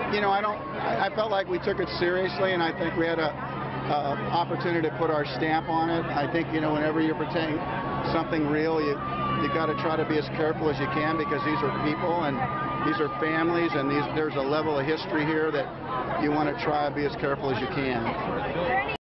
you know, I felt like we took it seriously, and I think we had a opportunity to put our stamp on it. I think, you know, whenever you're portraying something real, you got to try to be as careful as you can, because these are people and these are families, and there's a level of history here that you want to try to be as careful as you can.